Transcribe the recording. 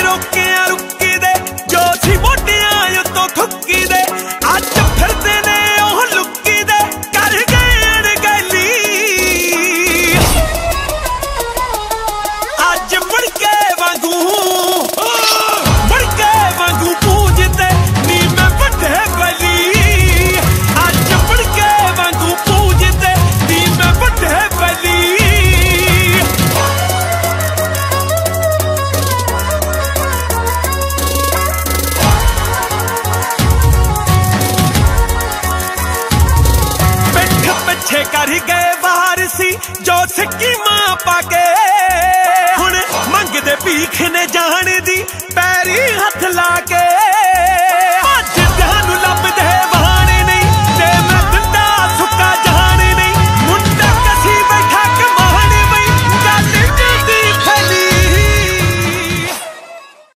रोकिया रुकी दे जो सी मोटिया तो थुकी दे अज फिरदे ने ओह लुकी दे कर गए गली अज मुड़के वांगू पूजते नी मैं बड़े बली अज मुड़के वांगू पूजते नी मैं बड़े बली पिछे कर गए वारसी जो सिक्की मां पाके हुण मंगदे भीख ने जाने दी पैरी हथ ला के